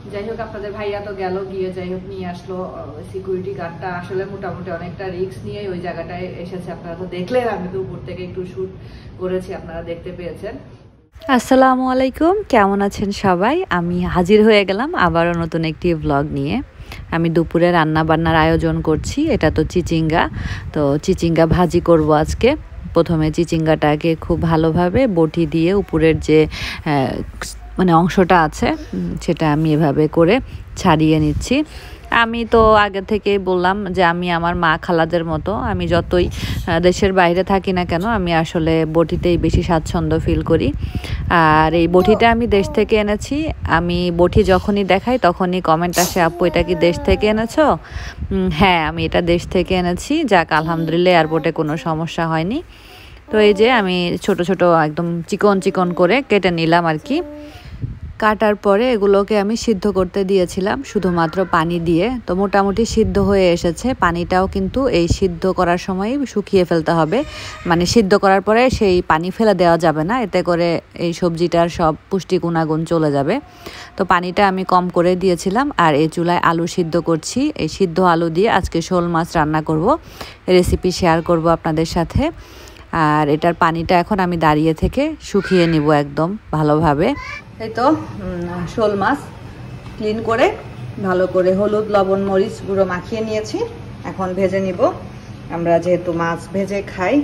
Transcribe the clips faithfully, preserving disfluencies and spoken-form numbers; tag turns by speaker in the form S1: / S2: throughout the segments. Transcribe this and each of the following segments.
S1: যাই হোক আপনাদের ভাইয়া তো গেল, গিয়ে যাই হোক নিয়ে আসলো। সিকিউরিটি গার্ডটা আসলে মোটামুটি অনেকটা রিস্ক নিয়ে ওই জায়গাটায় এসেছে। আপনারা তো দেখলেন, আমি তো উপর থেকে একটু শুট করেছি, আপনারা দেখতে পেয়েছেন।
S2: আসসালামু আলাইকুম, কেমন আছেন সবাই? আমি হাজির হয়ে গেলাম আবারও নতুন একটি ব্লগ নিয়ে। আমি দুপুরে রান্না বান্নার আয়োজন করছি। এটা তো চিচিঙ্গা, তো চিচিঙ্গা ভাজি করব আজকে। প্রথমে চিচিঙ্গাটাকে খুব ভালোভাবে বটি দিয়ে উপরের যে মানে অংশটা আছে সেটা আমি এভাবে করে ছাড়িয়ে নিচ্ছি। আমি তো আগে থেকেই বললাম যে আমি আমার মা খালাদের মতো, আমি যতই দেশের বাইরে থাকি না কেন আমি আসলে বটিতেই বেশি স্বাচ্ছন্দ্য ফিল করি। আর এই বটিটা আমি দেশ থেকে এনেছি। আমি বটি যখনই দেখাই তখনই কমেন্ট আসে, আপু এটা কি দেশ থেকে এনেছো? হ্যাঁ, আমি এটা দেশ থেকে এনেছি। যাক, আলহামদুলিল্লাহ এয়ারপোর্টে কোনো সমস্যা হয়নি। তো এই যে আমি ছোট ছোট একদম চিকন চিকন করে কেটে নিলাম আর কি। কাটার পরে এগুলোকে আমি সিদ্ধ করতে দিয়েছিলাম শুধুমাত্র পানি দিয়ে। তো মোটামুটি সিদ্ধ হয়ে এসেছে। পানিটাও কিন্তু এই সিদ্ধ করার সময় শুকিয়ে ফেলতে হবে, মানে সিদ্ধ করার পরে সেই পানি ফেলে দেওয়া যাবে না, এতে করে এই সবজিটার সব পুষ্টি গুণাগুণ চলে যাবে। তো পানিটা আমি কম করে দিয়েছিলাম। আর এই চুলায় আলু সিদ্ধ করছি। এই সিদ্ধ আলু দিয়ে আজকে শোল মাছ রান্না করব, রেসিপি শেয়ার করব আপনাদের সাথে। আর এটার পানিটা এখন আমি দাঁড়িয়ে থেকে শুকিয়ে নিব একদম ভালোভাবে।
S1: এই তো শোল মাছ ক্লিন করে ভালো করে হলুদ লবণ মরিচ গুঁড়ো মাখিয়ে নিয়েছি। এখন ভেজে নিব। আমরা যেহেতু মাছ ভেজে খাই।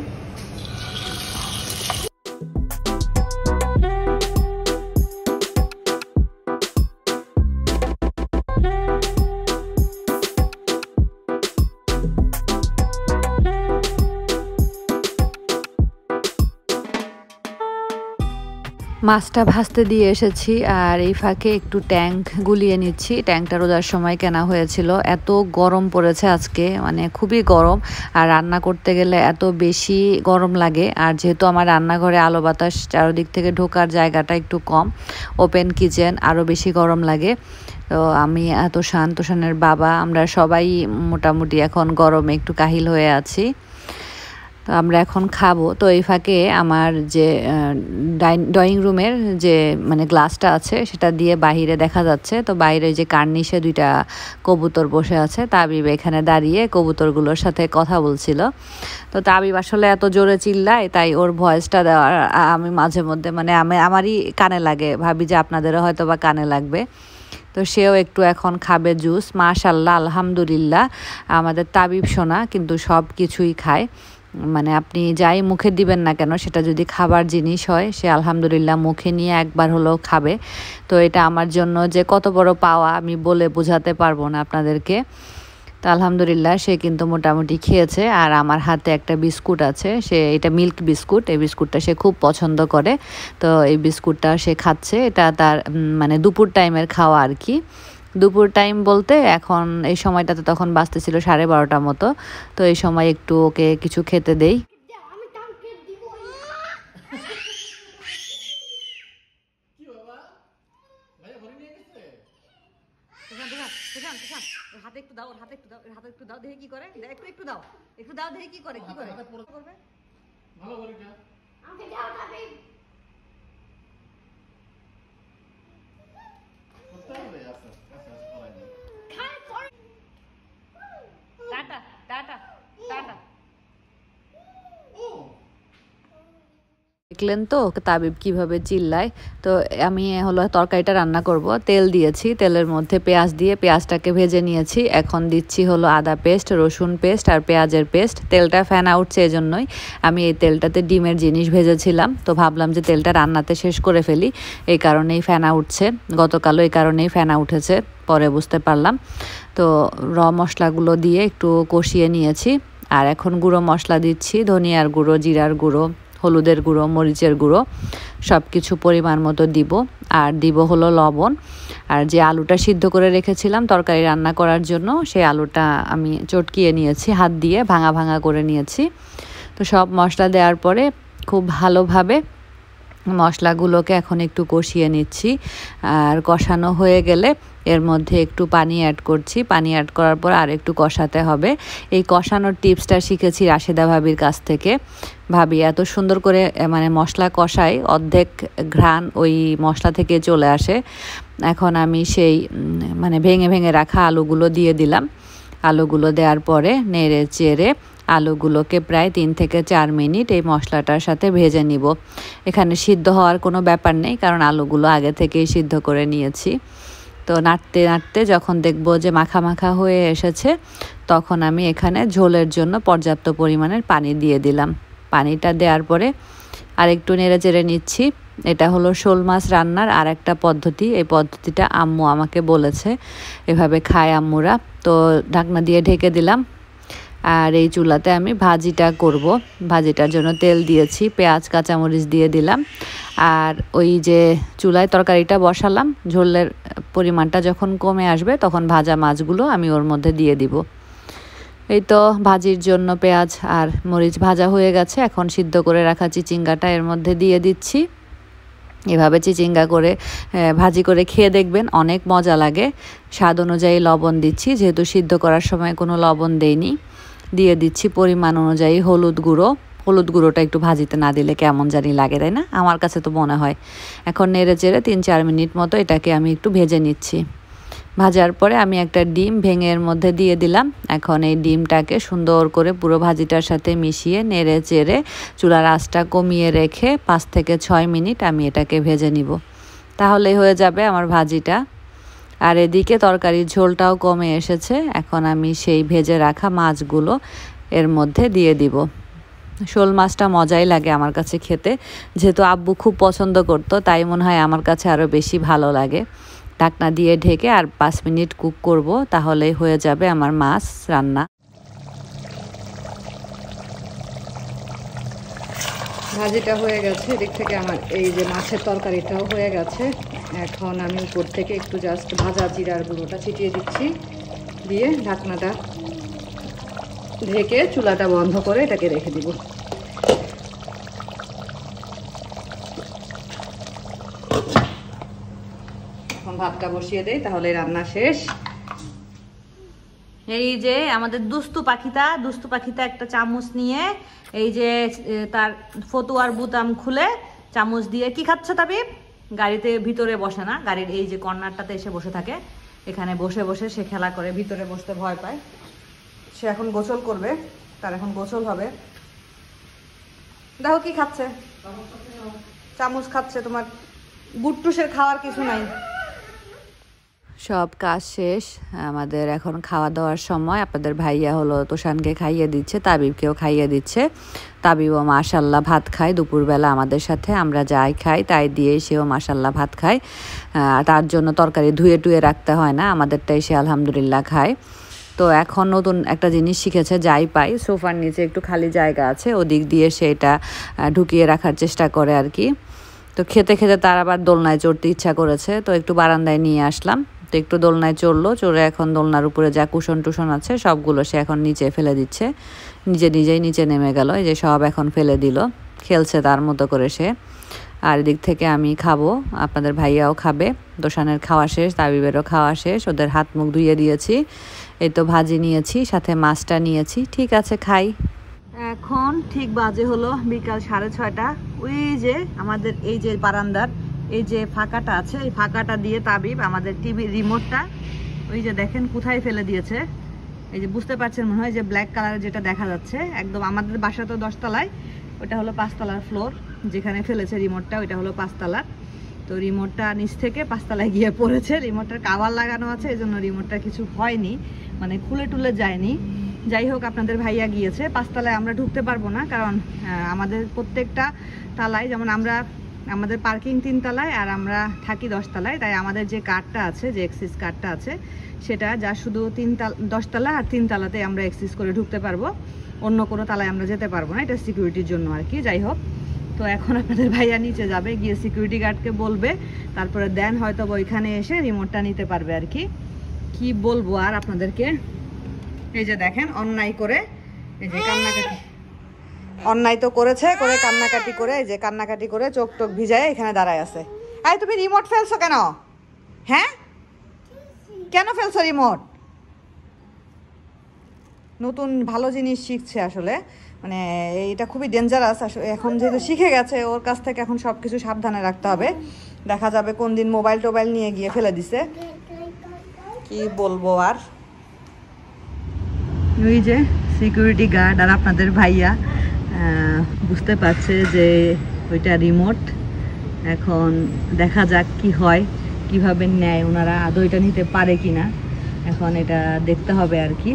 S2: মাছটা ভাজতে দিয়ে এসেছি আর এই ফাঁকে একটু ট্যাঙ্ক গুলিয়ে নিচ্ছি। ট্যাঙ্কটা রোজার সময় কেনা হয়েছিল। এত গরম পড়েছে আজকে, মানে খুবই গরম। আর রান্না করতে গেলে এত বেশি গরম লাগে। আর যেহেতু আমার রান্নাঘরে আলো বাতাস চারদিক থেকে ঢোকার জায়গাটা একটু কম, ওপেন কিচেন, আরও বেশি গরম লাগে। তো আমি এত শান তোষানের বাবা আমরা সবাই মোটামুটি এখন গরমে একটু কাহিল হয়ে আছি। তো আমরা এখন খাবো। তো এই ফাঁকে আমার যে ড্রয়িং রুমের যে মানে গ্লাসটা আছে সেটা দিয়ে বাহিরে দেখা যাচ্ছে। তো বাইরে যে কার্নিশে দুইটা কবুতর বসে আছে। তাবিব এখানে দাঁড়িয়ে কবুতরগুলোর সাথে কথা বলছিল। তো তাবিব আসলে এত জোরে চিল্লায়, তাই ওর ভয়েসটা দেওয়ার আমি মাঝে মধ্যে মানে আমি আমারই কানে লাগে, ভাবি যে আপনাদেরও হয়তো বা কানে লাগবে। তো সেও একটু এখন খাবে জুস। মাশাল্লাহ, আলহামদুলিল্লাহ, আমাদের তাবিব সোনা কিন্তু সব কিছুই খায়। মানে আপনি যাই মুখে দিবেন না কেন, সেটা যদি খাবার জিনিস হয় সে আলহামদুলিল্লাহ মুখে নিয়ে একবার হলেও খাবে। তো এটা আমার জন্য যে কত বড় পাওয়া আমি বলে বোঝাতে পারবো না আপনাদেরকে। তো আলহামদুলিল্লাহ সে কিন্তু মোটামুটি খেয়েছে। আর আমার হাতে একটা বিস্কুট আছে, সে এটা মিল্ক বিস্কুট, এই বিস্কুটটা সে খুব পছন্দ করে। তো এই বিস্কুটটা সে খাচ্ছে। এটা তার মানে দুপুর টাইমের খাওয়া আর কি। দুপুর টাইম বলতে এখন এই সময়টাতে তখন বাজতেছিল সাড়ে বারোটার মতো। তো এই সময় একটু ওকে কিছু খেতে দেই।
S1: হাতে একটু দাও, হাতে একটু দাও, হাতে একটু দাও, দেখে কি করে, একটু একটু দাও, একটু দাও, দেখে কি করে, কি করে করবে ভালো করে দাও, আমাকে দাও দাবি করতে হবে। আচ্ছা আচ্ছা করাই দাও, খাই করে টাটা টাটা টাটা।
S2: দেখলেন তো তাবিব কিভাবে চিল্লায়। তো আমি হলো তরকারিটা রান্না করব। তেল দিয়েছি, তেলের মধ্যে পেঁয়াজ দিয়ে পেঁয়াজটাকে ভেজে নিয়েছি। এখন দিচ্ছি হলো আদা পেস্ট, রসুন পেস্ট আর পেঁয়াজের পেস্ট। তেলটা ফেনা উঠছে, এজন্যই আমি এই তেলটাতে ডিমের জিনিস ভেজেছিলাম। তো ভাবলাম যে তেলটা রান্নাতে শেষ করে ফেলি, এই কারণেই ফেনা উঠছে। গতকালও এই কারণেই ফেনা উঠেছে, পরে বুঝতে পারলাম। তো র মশলাগুলো দিয়ে একটু কষিয়ে নিয়েছি। আর এখন গুঁড়ো মশলা দিচ্ছি, ধনিয়ার গুঁড়ো, জিরার গুঁড়ো, হলুদের গুঁড়ো, মরিচের গুঁড়ো, সব কিছু পরিমাণ মতো দিব। আর দিব হলো লবণ। আর যে আলুটা সিদ্ধ করে রেখেছিলাম তরকারি রান্না করার জন্য, সেই আলুটা আমি চটকিয়ে নিয়েছি, হাত দিয়ে ভাঙা ভাঙা করে নিয়েছি। তো সব মশলা দেওয়ার পরে খুব ভালোভাবে মশলাগুলোকে এখন একটু কষিয়ে নিচ্ছি। আর কষানো হয়ে গেলে এর মধ্যে একটু পানি অ্যাড করছি। পানি অ্যাড করার পর আর একটু কষাতে হবে। এই কষানোর টিপসটা শিখেছি রাশেদা ভাবির কাছ থেকে। ভাবি এত সুন্দর করে মানে মশলা কষায়, অর্ধেক ঘ্রাণ ওই মশলা থেকে চলে আসে। এখন আমি সেই মানে ভেঙে ভেঙে রাখা আলুগুলো দিয়ে দিলাম। আলুগুলো দেওয়ার পরে নেড়ে চেড়ে আলুগুলোকে প্রায় তিন থেকে চার মিনিট এই মশলাটার সাথে ভেজে নিব। এখানে সিদ্ধ হওয়ার কোনো ব্যাপার নেই, কারণ আলুগুলো আগে থেকেই সিদ্ধ করে নিয়েছি। তো নাড়তে নাড়তে যখন দেখব যে মাখা মাখা হয়ে এসেছে, তখন আমি এখানে ঝোলের জন্য পর্যাপ্ত পরিমাণের পানি দিয়ে দিলাম। পানিটা দেওয়ার পরে আরেকটু নেড়ে চেড়ে নিচ্ছি। এটা হলো শোল মাছ রান্নার আর একটা পদ্ধতি। এই পদ্ধতিটা আম্মু আমাকে বলেছে, এভাবে খায় আম্মুরা। তো ঢাকনা দিয়ে ঢেকে দিলাম। আর এই চুলাতে আমি ভাজিটা করব। ভাজিটার জন্য তেল দিয়েছি, পেঁয়াজ কাঁচামরিচ দিয়ে দিলাম। আর ওই যে চুলায় তরকারিটা বসালাম, ঝোলের পরিমাণটা যখন কমে আসবে তখন ভাজা মাছগুলো আমি ওর মধ্যে দিয়ে দিব। এই তো ভাজির জন্য পেঁয়াজ আর মরিচ ভাজা হয়ে গেছে। এখন সিদ্ধ করে রাখা চিচিঙ্গাটা এর মধ্যে দিয়ে দিচ্ছি। এভাবে চিচিঙ্গা করে ভাজি করে খেয়ে দেখবেন, অনেক মজা লাগে। স্বাদ অনুযায়ী লবণ দিচ্ছি, যেহেতু সিদ্ধ করার সময় কোনো লবণ দেইনি। দিয়ে দিচ্ছি পরিমাণ অনুযায়ী হলুদ গুঁড়ো। হলুদ গুঁড়োটা একটু ভাজিতে না দিলে কেমন জানি লাগে, তাই না? আমার কাছে তো মনে হয়। এখন নেড়ে চেড়ে তিন চার মিনিট মতো এটাকে আমি একটু ভেজে নিচ্ছি। ভাজার পরে আমি একটা ডিম ভেঙে এর মধ্যে দিয়ে দিলাম। এখন এই ডিমটাকে সুন্দর করে পুরো ভাজিটার সাথে মিশিয়ে নেড়ে চেড়ে চুলার আঁচটা কমিয়ে রেখে পাঁচ থেকে ছয় মিনিট আমি এটাকে ভেজে নিব। তাহলেই হয়ে যাবে আমার ভাজিটা। আর এদিকে তরকারির ঝোলটাও কমে এসেছে। এখন আমি সেই ভেজে রাখা মাছগুলো এর মধ্যে দিয়ে দিব। শোল মাছটা মজাই লাগে আমার কাছে খেতে, যেহেতু আব্বু খুব পছন্দ করতো, তাই মনে হয় আমার কাছে আরও বেশি ভালো লাগে। ঢাকনা দিয়ে ঢেকে আর পাঁচ মিনিট কুক করব, তাহলেই হয়ে যাবে আমার মাছ রান্না।
S1: ভাজিটা হয়ে গেছে, এদিক থেকে আমার এই যে মাছের তরকারিটাও হয়ে গেছে। এখন আমি উপর থেকে একটু জাস্ট ভাজা জিরার গুঁড়োটা ছিটিয়ে দিচ্ছি, দিয়ে ঢাকনাটা ঢেকে চুলাটা বন্ধ করে এটাকে রেখে দিব। এখন ভাতটা বসিয়ে দেই, তাহলে রান্না শেষ।
S3: এই যে আমাদের দুস্তু পাখিটা দুস্তু পাখিটা একটা চামচ নিয়ে এই যে তার ফতুয়ার বুতাম খুলে চামচ দিয়ে কি খাচ্ছে তাবিব? গাড়িতে ভিতরে বসে না, গাড়ির এই যে কর্নারটাতে এসে বসে থাকে। এখানে বসে বসে সে খেলা করে, ভিতরে বসতে ভয় পায়। সে এখন গোসল করবে, তার এখন গোসল হবে। দেখো কি খাচ্ছে, চামচ খাচ্ছে। তোমার গুট্টুসের খাওয়ার কিছু নাই।
S2: সব কাজ শেষ, আমাদের এখন খাওয়া দাওয়ার সময়। আপনাদের ভাইয়া হলো তোষানকে খাইয়ে দিচ্ছে, তাবিবকেও খাইয়ে দিচ্ছে। তাবিবও মাশাল্লাহ ভাত খায় দুপুরবেলা আমাদের সাথে। আমরা যাই খাই তাই দিয়ে সেও মাশাল্লাহ ভাত খায়। তার জন্য তরকারি ধুয়ে টুয়ে রাখতে হয় না, আমাদেরটাই সে আলহামদুলিল্লাহ খায়। তো এখন নতুন একটা জিনিস শিখেছে, যাই পাই সোফার নিচে একটু খালি জায়গা আছে, ওদিক দিয়ে সেটা ঢুকিয়ে রাখার চেষ্টা করে আর কি। তো খেতে খেতে তার আবার দোলনায় চড়তে ইচ্ছা করেছে, তো একটু বারান্দায় নিয়ে আসলাম। তো একটু দোলনায় চড়লো, চড়ে এখন দোলনার উপরে যা কুশন টুশন আছে সবগুলো সে এখন নিচে ফেলে দিচ্ছে। নিজে নিজেই নিচে নেমে গেল, এই যে সব এখন ফেলে দিল, খেলছে তার মতো করে সে। আর এদিক থেকে আমি খাবো, আপনাদের ভাইয়াও খাবে। দোষানের খাওয়া শেষ, তাবিবেরও খাওয়া শেষ, ওদের হাত মুখ ধুয়ে দিয়েছি। এই তো ভাজি নিয়েছি, সাথে মাছটা নিয়েছি। ঠিক আছে, খাই।
S3: এখন ঠিক বাজে হলো বিকাল সাড়ে ছয়টা। ওই যে আমাদের এই যে বারান্দার এই যে ফাঁকাটা আছে, এই ফাঁকাটা দিয়ে তাবিব আমাদের টিভি রিমোটটা ওই যে দেখেন কোথায় ফেলে দিয়েছে। এই যে বুঝতে পারছেন মনে হয়, যে ব্ল্যাক কালারের যেটা দেখা যাচ্ছে একদম। আমাদের বাসা তো দশতলায়, ওটা হলো পাঁচতলার ফ্লোর, যেখানে ফেলেছে রিমোটটা ওইটা হলো পাঁচতলার। তো রিমোটটা নিচ থেকে পাঁচতলায় গিয়ে পড়েছে। রিমোটটার কাভার লাগানো আছে, এই জন্য রিমোটটা কিছু হয়নি, মানে খুলে টুলে যায়নি। যাই হোক, আপনাদের ভাইয়া গিয়েছে পাঁচতলায়। আমরা ঢুকতে পারবো না, কারণ আমাদের প্রত্যেকটা তালায়, যেমন আমরা আমাদের পার্কিং তিন তলায় আর আমরা থাকি দশতলায়, তাই আমাদের যে কার্ডটা আছে, যে এক্সিস কার্ডটা আছে, সেটা যা শুধু তিন তালা দশতলা আর তিন তালাতে আমরা এক্সিস করে ঢুকতে পারবো, অন্য কোনো তালায় আমরা যেতে পারবো না। এটা সিকিউরিটির জন্য আর কি। যাই হোক, তো এখন আপনাদের ভাইয়া নিচে যাবে, গিয়ে সিকিউরিটি গার্ডকে বলবে, তারপরে দেন হয়তো ওইখানে এসে রিমোটটা নিতে পারবে আর কি। কি বলবো আর আপনাদেরকে। এই যে দেখেন অন্যায় করে, এই যে কান্নাকাটি, অন্যায় তো করেছে, করে কান্নাকাটি করে, এই যে কান্নাকাটি করে চোখ টোক ভিজায় এখানে দাঁড়ায় আছে। আই তুমি রিমোট ফেলছো কেন? হ্যাঁ, কেন ফেলছো রিমোট? নতুন ভালো জিনিস শিখছে আসলে, মানে এটা খুবই ডেঞ্জারাস। এখন যেহেতু শিখে গেছে, ওর কাছ থেকে এখন সব কিছু সাবধানে রাখতে হবে। দেখা যাবে কোন দিন মোবাইল টোবাইল নিয়ে গিয়ে ফেলে দিছে, কি বলবো আর। ওই যে সিকিউরিটি গার্ড আর আপনাদের ভাইয়া বুঝতে পারছে যে ওইটা রিমোট। এখন দেখা যাক কি হয়, কিভাবে নেয় ওনারা, আদৌ এটা নিতে পারে কিনা, এখন এটা দেখতে হবে আর কি।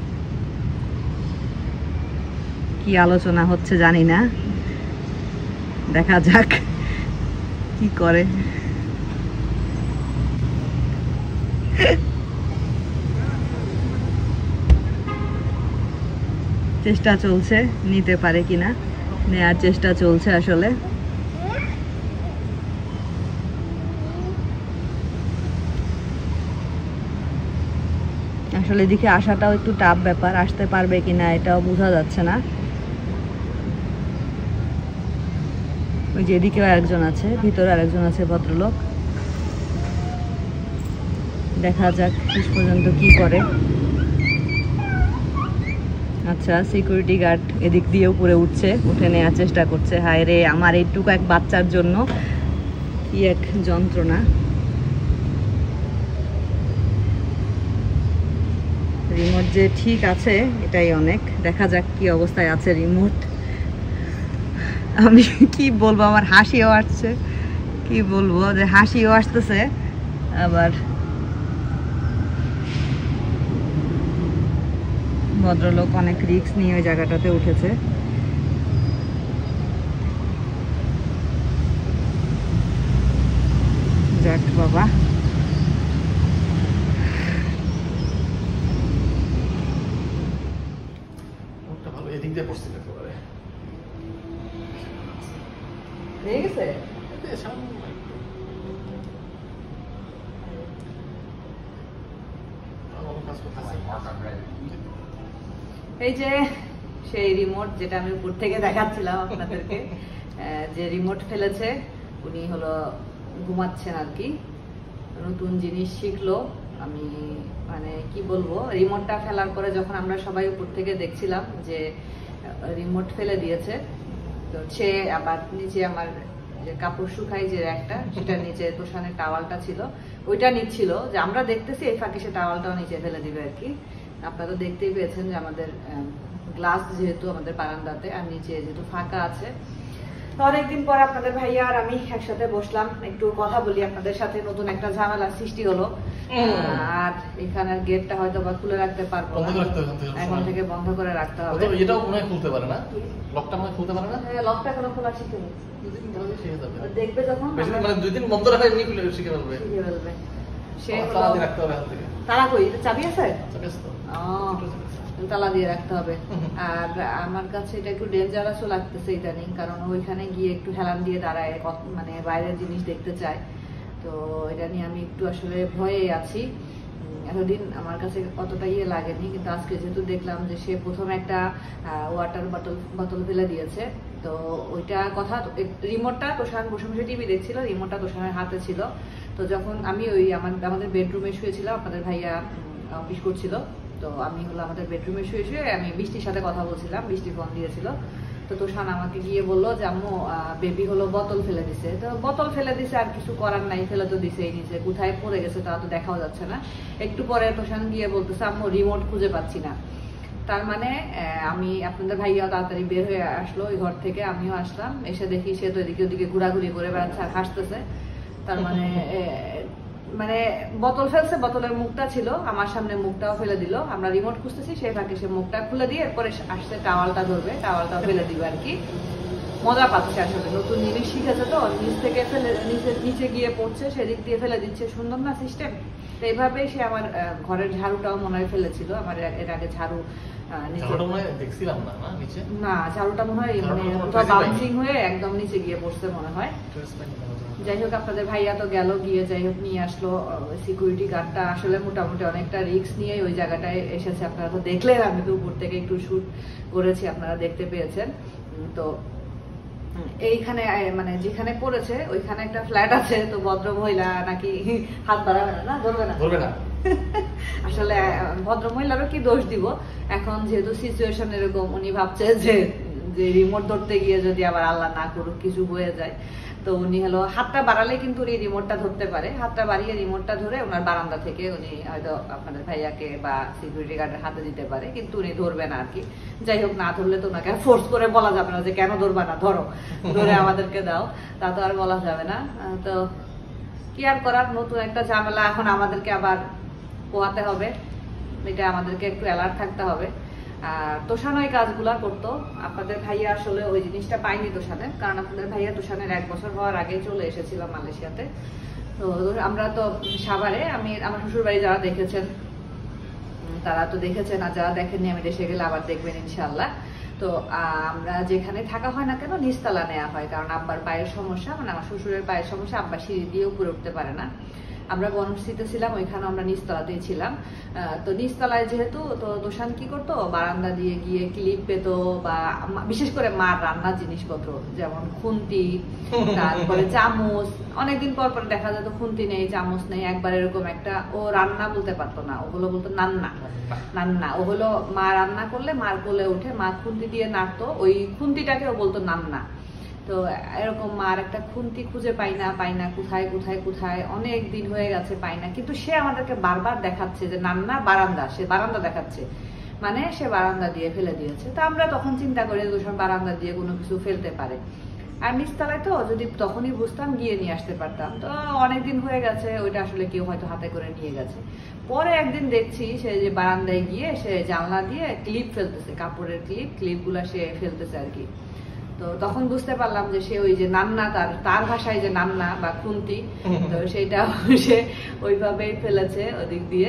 S3: কি আলোচনা হচ্ছে জানি না, দেখা যাক কি করে। চেষ্টা চলছে নিতে পারে কিনা, নেয়ার চেষ্টা চলছে আসলে। আসলে এদিকে আসাটাও একটু টাফ ব্যাপার, আসতে পারবে কিনা এটাও বোঝা যাচ্ছে না। ওই যে এদিকেও আরেকজন আছে, ভিতরে আরেকজন আছে ভদ্রলোক, দেখা যাক শেষ পর্যন্ত কি করে। আচ্ছা, সিকিউরিটি গার্ড এদিক দিয়ে উপরে উঠছে, উঠে নেওয়ার চেষ্টা করছে। হায় রে, আমার এইটুকু এক বাচ্চার জন্য কি এক যন্ত্রণা। রিমোট যে ঠিক আছে এটাই অনেক। দেখা যাক কি অবস্থায় আছে রিমোট। আমি কি বলবো, আমার হাসিও আসছে, কি বলবো যে হাসিও আসতেছে আবার। ভদ্রলোক অনেক রিস্ক নিয়ে ওই জায়গাটাতে উঠেছে। যাক বাবা,
S1: হয়ে গেছে। এই যে সেই রিমোট যেটা আমি উপর থেকে দেখাচ্ছিলাম আপনাদেরকে, যে রিমোট ফেলেছে উনি হলো ঘুমাচ্ছেন আর কি, নতুন জিনিস শিখলো। আমি মানে কি বলবো, রিমোটটা ফেলার পরে যখন আমরা সবাই উপর থেকে দেখছিলাম যে রিমোট ফেলে দিয়েছে, তো সে আবার নিচে আমার যে কাপড় শুকাই যে একটা, সেটার নিচে তোষানের টাওয়ালটা ছিল, ওইটা নিচ্ছিল, যে আমরা দেখতেছি এই ফাঁকে সে টাওয়ালটাও নিচে ফেলে দিবে আর কি। আপনারা তো দেখতেই পেয়েছেন যে আমাদের গ্লাস যেহেতু আমাদের বারান্দাতে, আর নিচে যেহেতু ফাঁকা আছে। তো অনেকদিন পর আপনাদের ভাইয়া আর আমি একসাথে বসলাম, একটু কথা বলি আপনাদের সাথে। নতুন একটা ঝামেলা সৃষ্টি হলো, আর এখানের গেটটা হয়তো বা খুলে রাখতে পারবো না, এখন থেকে বন্ধ করে রাখতে হবে।
S4: এটাও মনে হয় খুলতে পারে না, লকটা মনে হয় খুলতে পারে না।
S1: হ্যাঁ, লকটা এখনো খোলা শিখেনি, দেখবে যখন
S4: মানে দুই দিন বন্ধ রাখা এমনি খুলে শিখে ফেলবে,
S1: শিখে ফেলবে। সে
S4: তালা দিয়ে রাখতে হবে এখন থেকে।
S1: তালা কই, চাবি আছে?
S4: চাবি আছে তো।
S1: ও, তালা দিয়ে রাখতে হবে। আর আমার কাছে এটা একটু ডেঞ্জারাসও লাগতেছে ইদানিং, কারণ ওইখানে গিয়ে একটু হেলান দিয়ে দাঁড়ায়, মানে বাইরের জিনিস দেখতে চায়। তো এটা নিয়ে আমি একটু আসলে ভয়ে আছি। এতদিন আমার কাছে অতটা ইয়ে লাগেনি, কিন্তু আজকে যেহেতু দেখলাম যে সে প্রথমে একটা ওয়াটার বটল বোতল ফেলে দিয়েছে, তো ওইটা কথা, রিমোটটা তোষান বসে বসে টিভি দেখছিল, রিমোটটা তোষানের হাতে ছিল। তো যখন আমি ওই আমাদের বেডরুমে শুয়েছিলাম, আপনাদের ভাইয়া অফিস করছিল, তো আমি হলো আমাদের বেডরুমে শুয়ে শুয়ে আমি বৃষ্টির সাথে কথা বলছিলাম, বৃষ্টি ফোন দিয়েছিল। তো তোষান আমাকে গিয়ে বললো যে আম্মু বেবি হলো বোতল ফেলে দিছে। তো বোতল ফেলে দিছে, আর কিছু করার নাই, ফেলে তো দিছেই নিচে, কোথায় পড়ে গেছে তা তো দেখাও যাচ্ছে না। একটু পরে তোষান গিয়ে বলতেছে আম্মু রিমোট খুঁজে পাচ্ছি না। তার মানে আমি, আপনাদের ভাইয়া তাড়াতাড়ি বের হয়ে আসলো ওই ঘর থেকে, আমিও আসলাম, এসে দেখি সে তো এদিকে ওদিকে ঘোরাঘুরি করে বেড়াচ্ছে আর হাসতেছে। তার মানে মানে বোতল ফেলছে, বোতলের মুখটা ছিল আমার সামনে, মুখটাও ফেলে দিল। আমরা রিমোট খুঁজতেছি, সেই ফাঁকে সে মুখটা খুলে দিয়ে এরপরে আসছে টাওয়ালটা ধরবে, টাওয়ালটাও ফেলে দিবে আর কি। মজা পাচ্ছে আসলে, নতুন জিনিস শিখেছে তো, নিচ থেকে ফেলে নিচে নিচে গিয়ে পড়ছে, সেদিক দিয়ে ফেলে দিচ্ছে, সুন্দর না সিস্টেম। তো এইভাবেই সে আমার ঘরের ঝাড়ুটাও মনে হয় ফেলেছিল, আমার এর আগে ঝাড়ু না, ঝাড়ুটা মনে হয় মানে বাউন্সিং হয়ে একদম নিচে গিয়ে পড়ছে মনে হয়। যাই হোক, আপনাদের ভাইয়া তো গেল, গিয়ে যাই হোক নিয়ে আসলো। সিকিউরিটি গার্ডটা আসলে মোটামুটি অনেকটা রিস্ক নিয়ে ওই জায়গাটায় এসেছে, আপনারা তো দেখলেন, আমি তো উপর থেকে একটু শুট করেছি, আপনারা দেখতে পেয়েছেন। তো এইখানে মানে যেখানে পড়েছে ওইখানে একটা ফ্ল্যাট আছে, তো ভদ্র মহিলা নাকি হাত বাড়াবে না, না ধরবে না, ধরবে না। আসলে ভদ্র মহিলারও কি দোষ দিব, এখন যেহেতু সিচুয়েশন এরকম, উনি ভাবছে যে যে রিমোট ধরতে গিয়ে যদি আবার আল্লাহ না করুক কিছু হয়ে যায়। তো উনি হলো হাতটা বাড়ালে কিন্তু উনি রিমোটটা ধরতে পারে, হাতটা বাড়িয়ে রিমোটটা ধরে ওনার বারান্দা থেকে উনি হয়তো আপনাদের ভাইয়াকে বা সিকিউরিটি গার্ডের হাতে দিতে পারে, কিন্তু উনি ধরবে না আর কি। যাই হোক, না ধরলে তো ওনাকে ফোর্স করে বলা যাবে না যে কেন ধরবা না, ধরো, ধরে আমাদেরকে দাও, তা তো আর বলা যাবে না। তো কি আর করার, নতুন একটা ঝামেলা এখন আমাদেরকে আবার পোহাতে হবে, এটা আমাদেরকে একটু অ্যালার্ট থাকতে হবে। আর তোষান ওই কাজগুলা করতো, আপনাদের ভাইয়া আসলে ওই জিনিসটা পাইনি তোষানে, কারণ আপনাদের ভাইয়া তোষানের এক বছর হওয়ার আগেই চলে এসেছিল মালয়েশিয়াতে। তো আমরা তো সাভারে, আমি আমার শ্বশুর বাড়ি যারা দেখেছেন তারা তো দেখেছেন, আর যারা দেখেননি আমি দেশে গেলে আবার দেখবেন ইনশাল্লাহ। তো আমরা যেখানে থাকা হয় না কেন নিচতলা নেওয়া হয়, কারণ আব্বার পায়ের সমস্যা, মানে আমার শ্বশুরের পায়ের সমস্যা, আব্বা সিঁড়ি দিয়ে উপরে উঠতে পারে না। আমরা বনশ্রীতে ছিলাম, ওইখানে আমরা নিচতলাতেই ছিলাম। তো নিচতলায় যেহেতু, তো তোষান কি করতো, বারান্দা দিয়ে গিয়ে ক্লিপ পেতো, বা বিশেষ করে মার রান্নার জিনিসপত্র যেমন খুন্তি, তারপরে চামচ, অনেকদিন পর পর দেখা যেত খুন্তি নেই, চামচ নেই। একবার এরকম একটা, ও রান্না বলতে পারতো না, ওগুলো বলতো নান্না নান্না, ও হলো মা রান্না করলে মার কোলে উঠে মা খুন্তি দিয়ে নাড়তো, ওই খুন্তিটাকে ও বলতো নান্না। তো এরকম মার একটা খুন্তি খুঁজে পাই না পাই না কোথায় কোথায় কোথায় অনেক দিন হয়ে গেছে পাই না, কিন্তু সে আমাদেরকে বারবার দেখাচ্ছে যে নান্না বারান্দা, সে বারান্দা দেখাচ্ছে, মানে সে বারান্দা দিয়ে ফেলে দিয়েছে। তো আমরা তখন চিন্তা করি দূষণ বারান্দা দিয়ে কোনো কিছু ফেলতে পারে, আর নিচতলায় তো যদি তখনই বুঝতাম গিয়ে নিয়ে আসতে পারতাম। তো অনেকদিন হয়ে গেছে, ওইটা আসলে কেউ হয়তো হাতে করে নিয়ে গেছে। পরে একদিন দেখছি সে যে বারান্দায় গিয়ে সে জানলা দিয়ে ক্লিপ ফেলতেছে, কাপড়ের ক্লিপ, ক্লিপগুলা সে ফেলতেছে আর কি। তো তখন বুঝতে পারলাম যে সে ওই যে নান্না, তার তার ভাষায় যে নান্না বা খুন্তি, তো সেটা সে ওইভাবেই ফেলেছে ওদিক দিয়ে।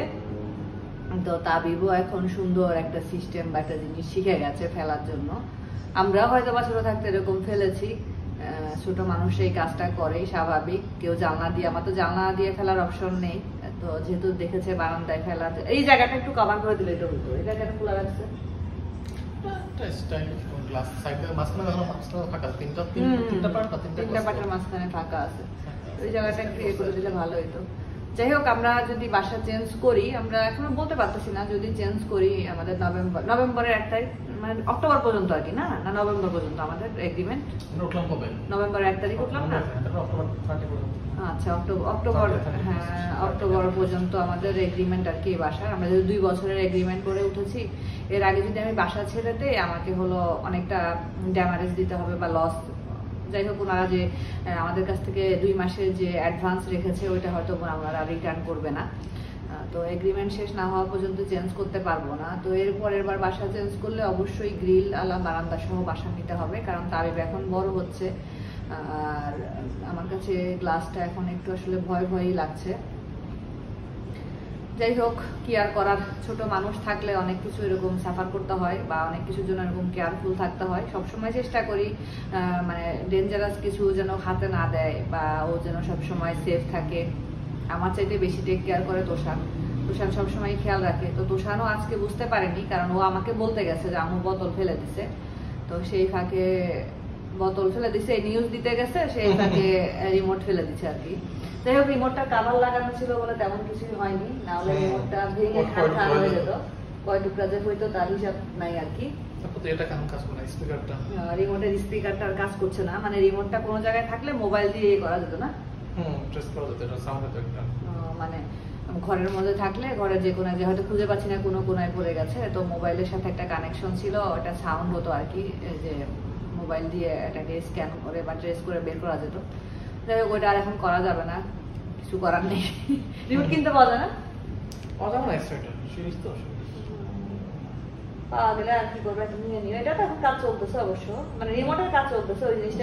S1: তো তাবিবও এখন সুন্দর একটা সিস্টেম বা একটা জিনিস শিখে গেছে ফেলার জন্য। আমরা হয়তো বা ছোট থাকতে এরকম ফেলেছি, ছোট মানুষ এই কাজটা করেই স্বাভাবিক। কেউ জানলা দিয়ে, আমার তো জানলা দিয়ে ফেলার অপশন নেই, তো যেহেতু দেখেছে বারান্দায় ফেলা, এই জায়গাটা একটু কভার করে দিলে এটা হতো। এই জায়গাটা খোলা রাখছে, ওই জায়গাটা একটু ইয়ে করে দিলে ভালো হইতো। যাই হোক, আমরা যদি বাসা চেঞ্জ করি, আমরা এখনো বলতে পারতেছি না, যদি চেঞ্জ করি আমাদের নভেম্বর নভেম্বরের এক তারিখ, মানে অক্টোবর পর্যন্ত আর কি, না না নভেম্বর পর্যন্ত আমাদের এগ্রিমেন্ট। নভেম্বরের এক তারিখ উঠলাম না, আচ্ছা অক্টোবর অক্টোবর হ্যাঁ অক্টোবর পর্যন্ত আমাদের এগ্রিমেন্ট আর কি বাসার। আমরা যদি দুই বছরের এগ্রিমেন্ট করে উঠেছি, এর আগে যদি আমি বাসা ছেড়ে দেই আমাকে হলো অনেকটা ড্যামারেজ দিতে হবে বা লস। যাই হোক, ওনারা যে আমাদের কাছ থেকে দুই মাসের যে অ্যাডভান্স রেখেছে ওইটা হয়তো ওনারা রিটার্ন করবে না। তো এগ্রিমেন্ট শেষ না হওয়া পর্যন্ত চেঞ্জ করতে পারবো না। তো এর পরের বার বাসা চেঞ্জ করলে অবশ্যই গ্রিল আলা বারান্দা সহ বাসা নিতে হবে, কারণ তাবিব এখন বড় হচ্ছে। আর আমার কাছে গ্লাসটা এখন একটু আসলে ভয় ভয়ই লাগছে। যাই হোক, কি আর করার, ছোট মানুষ থাকলে অনেক কিছু এরকম সাফার করতে হয় বা অনেক কিছুর জন্য এরকম কেয়ারফুল থাকতে হয়। সবসময় চেষ্টা করি মানে ডেঞ্জারাস কিছু যেন হাতে না দেয়, বা ও যেন সবসময় সেফ থাকে। আমার চাইতে বেশি টেক কেয়ার করে তোষান, তোষান সবসময় খেয়াল রাখে। তো তোষানও আজকে বুঝতে পারেনি, কারণ ও আমাকে বলতে গেছে যে আম্মু বোতল ফেলে দিছে, তো সেই ফাঁকে বোতল ফেলে দিছে, নিউজ দিতে গেছে, সেই ফাঁকে রিমোট ফেলে দিচ্ছে আর কি। যাই হোক, রিমোটটা কাভার লাগানো ছিল বলে তেমন কিছুই হয়নি, না হলে রিমোটটা ভেঙে খান খান হয়ে যেত, কয় টুকরা যে হইতো তার হিসাব নাই আর কি। রিমোটের স্পিকারটার কাজ করছে না, মানে রিমোটটা কোনো জায়গায় থাকলে মোবাইল দিয়ে করা যেত না, মানে ঘরের মধ্যে থাকলে ঘরের যে কোনো, যে হয়তো খুঁজে পাচ্ছি না কোনো কোনায় পড়ে গেছে, তো মোবাইলের সাথে একটা কানেকশন ছিল, ওটা সাউন্ড হতো আর কি, যে মোবাইল দিয়ে এটাকে স্ক্যান করে বা ট্রেস করে বের করা যেত। যাই হোক, ওইটা আর এখন করা যাবে না, কিছু করার নেই। রিমোট কিনতে পাওয়া যায় না, পাওয়া গেলে আর কি করবে, নিয়ে নিও। এটা তো এখন কাজ চলতেছে অবশ্য, মানে রিমোটের কাজ চলতেছে, ওই জিনিসটা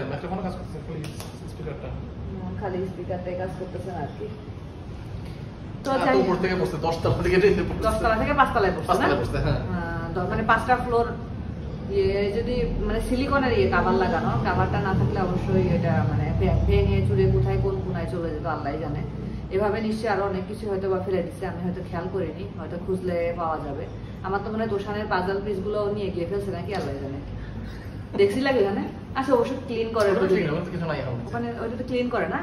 S1: খালি স্পিকারটাই কাজ করতেছে না আর কি। তো দশতলা থেকে পাঁচতলায় পড়ছে না, মানে পাঁচটা ফ্লোর ইয়ে, যদি মানে সিলিকনের ইয়ে কাভার লাগানো, কাভারটা না থাকলে অবশ্যই এটা মানে ভেঙে চুরে কোথায় কোন কোনায় চলে যেত আল্লাহ জানে। এভাবে নিশ্চয়ই আরো অনেক কিছু হয়তো বা ফেলে দিচ্ছে, আমি হয়তো খেয়াল করিনি, হয়তো খুঁজলে পাওয়া যাবে। আমার তো মনে হয় তোষানের পাজল পিস গুলো নিয়ে গিয়ে ফেলছে নাকি আল্লাহ জানে, দেখছি লাগে ওখানে। আচ্ছা, অবশ্য ক্লিন করে ওখানে, ওইটা তো ক্লিন করে না।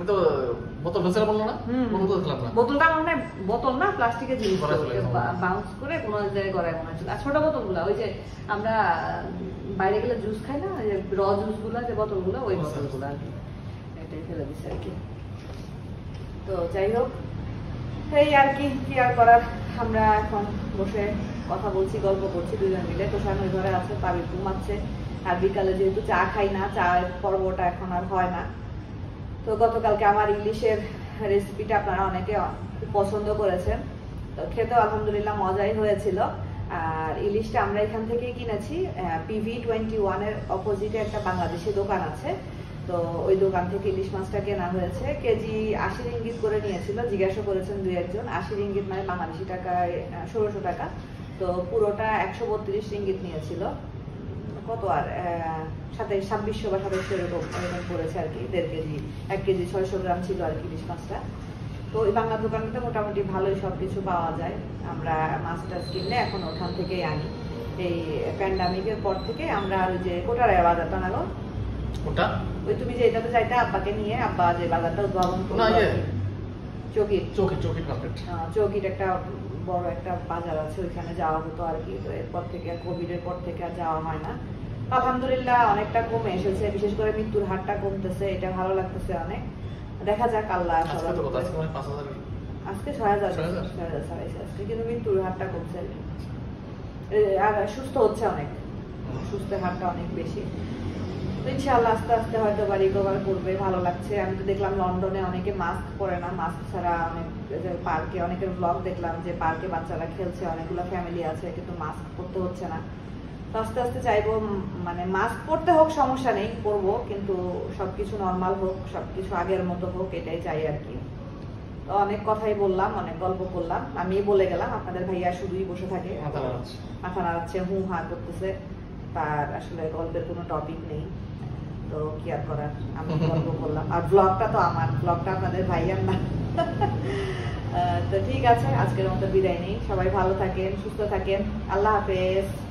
S1: বোতলটা মনে হয় বোতল না, প্লাস্টিকের জিনিস বাউন্স করে কোনো জায়গায় করায় মনে হচ্ছে। আর ছোট বোতল গুলা, ওই যে আমরা বাইরে গেলে জুস খাই না, র জুস গুলা, যে বোতল গুলো, ওই বোতল গুলা আর কি। এটাই ফেলে দিচ্ছে আর কি। তো যাই হোক, এই আর কি কি আর করার, আমরা এখন বসে কথা বলছি, গল্প করছি দুজন মিলে। তোষান ওই ঘরে আছে, তাবিব ঘুমাচ্ছে। আর বিকালে যেহেতু চা খাই না, চায়ের পর্বটা এখন আর হয় না। তো গতকালকে আমার ইলিশের রেসিপিটা আপনারা অনেকে খুব পছন্দ করেছেন, তো খেতেও আলহামদুলিল্লাহ মজাই হয়েছিল। আর ইলিশটা আমরা এখান থেকেই কিনেছি, পিভি টোয়েন্টি ওয়ানের অপোজিটে একটা বাংলাদেশি দোকান আছে, তো ওই দোকান থেকে ইলিশ মাছটা কেনা হয়েছে। কেজি আশি রিঙ্গিত করে নিয়েছিল, জিজ্ঞাসা করেছেন দুই একজন। আশি রিঙ্গিত মানে বাংলাদেশি টাকায় ষোলোশো টাকা, তো পুরোটা একশো বত্রিশ রিঙ্গিত নিয়েছিল। কত আর সাথে ছাব্বিশশো বা সাতাইশশো এরকম এরকম পড়েছে আর কি। দেড় কেজি এক কেজি ছয়শো গ্রাম ছিল আর কি ইলিশ মাছটা। তো ওই বাংলা দোকানটাতে মোটামুটি ভালোই সবকিছু পাওয়া যায়। আমরা মাছ টাছ কিনলে এখন ওখান থেকেই আনি। এই প্যান্ডামিকের পর থেকে আমরা আর ওই যে কোটারায় বাজারটা নাগো,
S4: ওটা
S1: ওই তুমি যে এটাতে যাইতে আব্বাকে নিয়ে, আব্বা যে বাজারটা উদ্ভাবন করলো, চৌকিট
S4: চৌকিট চৌকিট মার্কেট,
S1: চৌকিট একটা বড় একটা বাজার আছে, ওইখানে যাওয়া হতো আর কি। তো এরপর থেকে কোভিড এর পর থেকে আর যাওয়া হয় না। আলহামদুলিল্লাহ অনেকটা কমে এসেছে, বিশেষ করে মৃত্যুর হারটা কমতেছে, এটা ভালো লাগতেছে অনেক। দেখা যাক আল্লাহ আজকে ছয় হাজার ছয় হাজার ছাড়াইছে আজকে, কিন্তু মৃত্যুর হারটা কমছে আর সুস্থ হচ্ছে অনেক, সুস্থের হারটা অনেক বেশি। তো ইনশাআল্লাহ আস্তে আস্তে হয়তো বা রিকভার করবে, ভালো লাগছে। আমি তো দেখলাম লন্ডনে অনেকে মাস্ক পরে না, মাস্ক ছাড়া অনেক পার্কে, অনেকের ব্লগ দেখলাম যে পার্কে বাচ্চারা খেলছে, অনেকগুলো ফ্যামিলি আছে কিন্তু মাস্ক পরতে হচ্ছে না। তো আস্তে আস্তে চাইবো মানে মাস্ক পরতে হোক, সমস্যা নেই, পরবো, কিন্তু সবকিছু নর্মাল হোক, সবকিছু আগের মতো হোক, এটাই চাই আর কি। তো অনেক কথাই বললাম, অনেক গল্প করলাম, আমি বলে গেলাম, আপনাদের ভাইয়া শুধুই বসে থাকে, মাথা নাড়াচ্ছে, হু হা করতেছে, তার আসলে গল্পের কোনো টপিক নেই। তো কি আর করার, আমি গল্প করলাম। আর ব্লগটা তো আমার, ব্লগটা আপনাদের ভাইয়ার না। তো ঠিক আছে, আজকের মতো বিদায় নেই। সবাই ভালো থাকেন, সুস্থ থাকেন, আল্লাহ হাফেজ।